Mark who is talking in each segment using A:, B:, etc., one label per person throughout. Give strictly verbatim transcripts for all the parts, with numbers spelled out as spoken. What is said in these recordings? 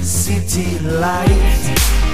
A: city lights,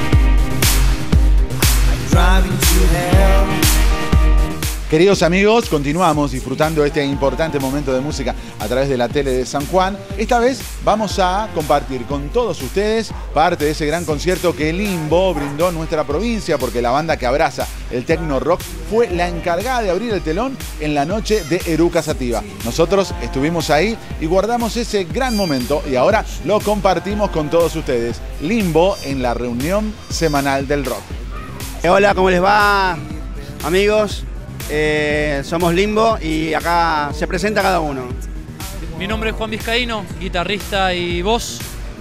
A: driving to hell.
B: Queridos amigos, continuamos disfrutando este importante momento de música a través de la tele de San Juan. Esta vez vamos a compartir con todos ustedes parte de ese gran concierto que Limbo brindó en nuestra provincia, porque la banda que abraza el techno rock fue la encargada de abrir el telón en la noche de Eruca Sativa. Nosotros estuvimos ahí y guardamos ese gran momento y ahora lo compartimos con todos ustedes. Limbo en la reunión semanal del rock.
C: Hola, ¿cómo les va, amigos? Eh, somos Limbo y acá se presenta cada uno.
D: Mi nombre es Juan Vizcaíno, guitarrista y voz.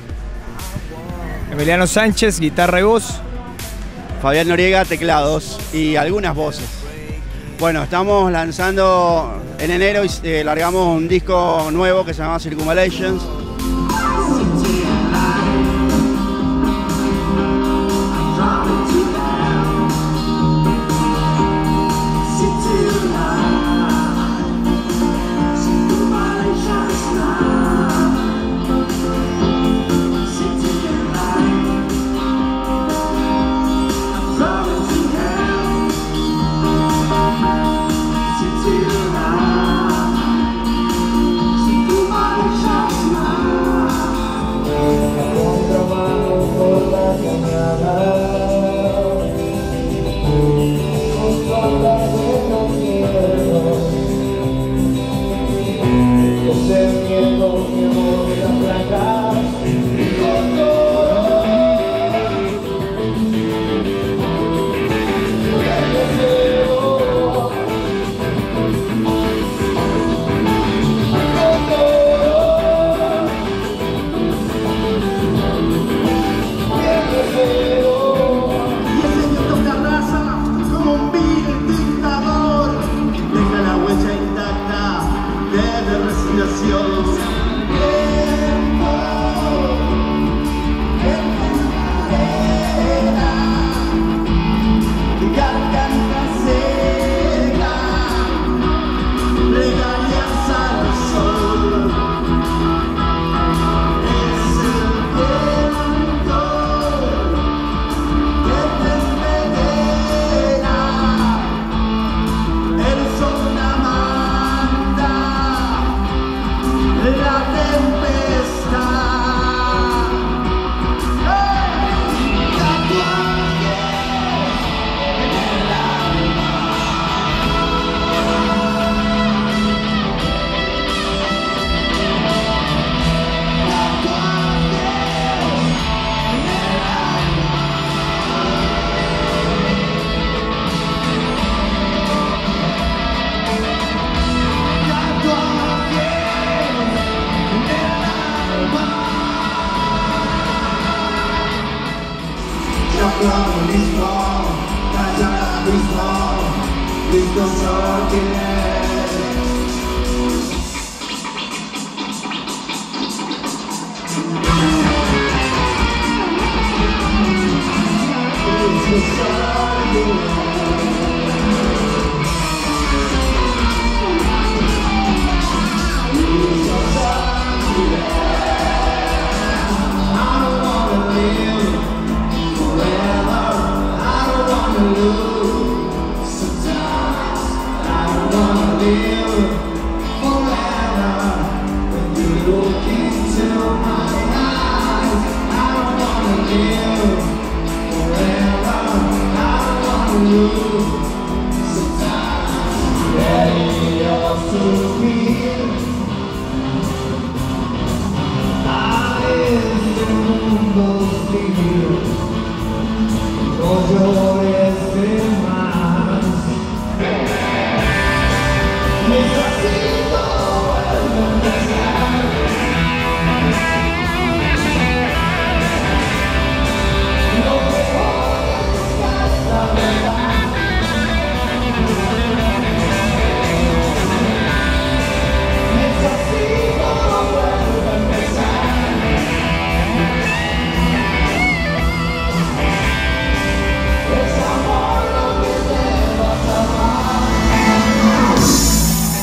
E: Emiliano Sánchez, guitarra y voz.
C: Fabián Noriega, teclados y algunas voces. Bueno, estamos lanzando en enero y eh, largamos un disco nuevo que se llama Circumvallations.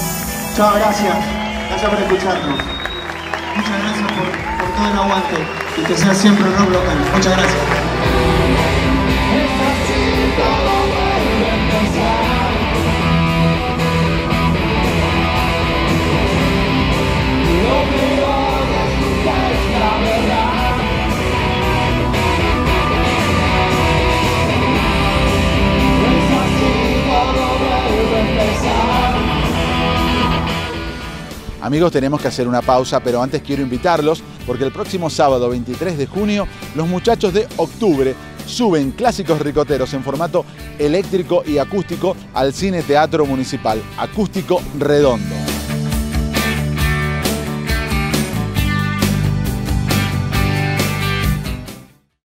F: Chao, gracias. Gracias por escucharnos. Muchas gracias por, por todo el aguante. y que sea siempre rock local. Muchas gracias.
B: Amigos, tenemos que hacer una pausa, pero antes quiero invitarlos porque el próximo sábado veintitrés de junio los muchachos de Octubre suben clásicos ricoteros en formato eléctrico y acústico al Cine Teatro Municipal, Acústico Redondo.